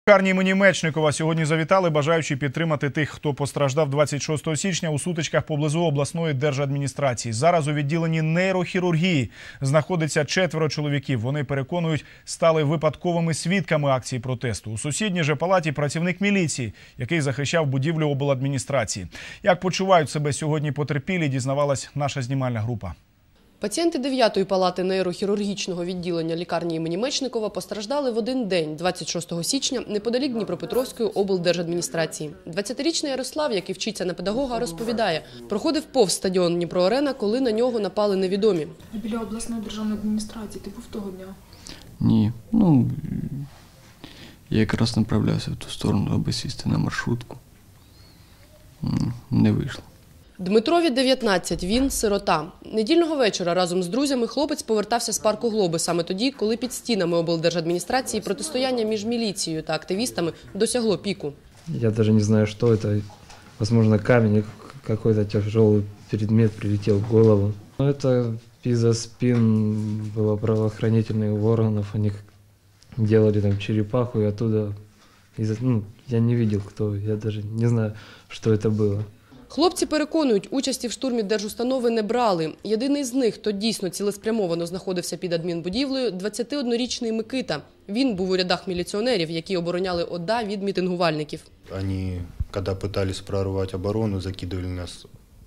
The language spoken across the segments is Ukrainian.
Лікарні імені Мечникова сьогодні завітали, бажаючи підтримати тих, хто постраждав 26 січня у сутичках поблизу обласної держадміністрації. Зараз у відділенні нейрохірургії знаходиться 4 чоловіків. Вони, переконують, стали випадковими свідками акції протесту. У сусідній же палаті працівник міліції, який захищав будівлю обладміністрації. Як почувають себе сьогодні потерпілі, дізнавалась наша знімальна група. Пацієнти 9-ї палати нейрохірургічного відділення лікарні імені Мечникова постраждали в один день, 26 січня, неподалік Дніпропетровської облдержадміністрації. 20-річний Ярослав, який вчиться на педагога, розповідає, проходив повз стадіон Дніпро-Арена, коли на нього напали невідомі. Біля обласної державної адміністрації ти був того дня? Ні, я якраз направлявся в ту сторону, аби сісти на маршрутку. Не вийшло. Дмитрові 19, він – сирота. Недільного вечора разом з друзями хлопець повертався з парку Глоби саме тоді, коли під стінами облдержадміністрації протистояння між міліцією та активістами досягло піку. Я даже не знаю, что это. Возможно, камень, какой-то тяжелый предмет прилетел в голову. Это из-за спин было правоохранительных органов. Они делали там черепаху, и оттуда... я не видел, кто. Я даже не знаю, что это было. Хлопці переконують, участі в штурмі держустанови не брали. Єдиний з них, хто дійсно цілеспрямовано знаходився під адмінбудівлею – 21-річний Микита. Він був у рядах міліціонерів, які обороняли ОДА від мітингувальників. Вони, коли намагалися прорвати оборону, закидували нас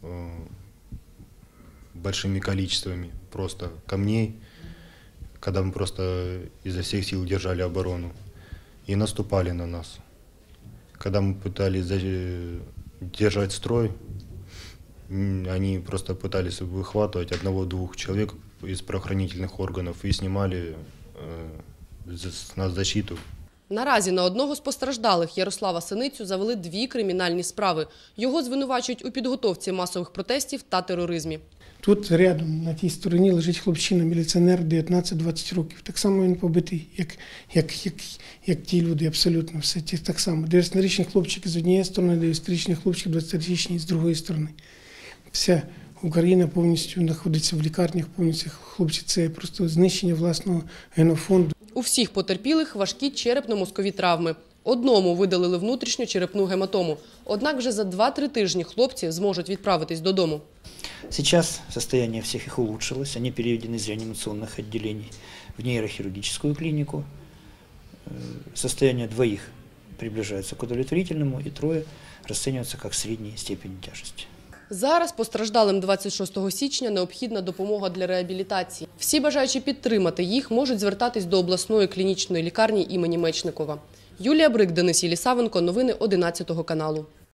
великими кількостями просто камней, коли ми просто із всіх сил держали оборону і наступали на нас. Коли ми намагалися держать строй, они просто пытались выхватывать 1-2 человек из правоохранительных органов и снимали с нас защиту. Наразі на одного з постраждалих, Ярослава Синицю, завели 2 кримінальні справи. Його звинувачують у підготовці масових протестів та тероризмі. Тут рядом, на тій стороні, лежить хлопчина, міліціонер, 19-20 років. Так само він побитий, як ті люди, абсолютно все. Так само. 9-річний хлопчик з однієї сторони, 9-річний хлопчик, 20-річний з другої сторони. Вся Україна повністю знаходиться в лікарнях, повністю хлопці. Це просто знищення власного генофонду. У всіх потерпілих важкі черепно-мозкові травми. Одному видалили внутрішню черепну гематому. Однак вже за 2-3 тижні хлопці зможуть відправитись додому. Сейчас состояние всех их улучшилось. Они переведены из реанимационных отделений в нейрохирургическую клинику. Состояние 2 приближается к удовлетворительному, и 3 расцениваются как средней степени тяжести. Зараз постраждалим 26 січня необхідна допомога для реабілітації. Всі бажаючі підтримати їх можуть звертатись до обласної клінічної лікарні імені Мечникова. Юлія Брик, Денис Єлісавенко. Новини 11 каналу.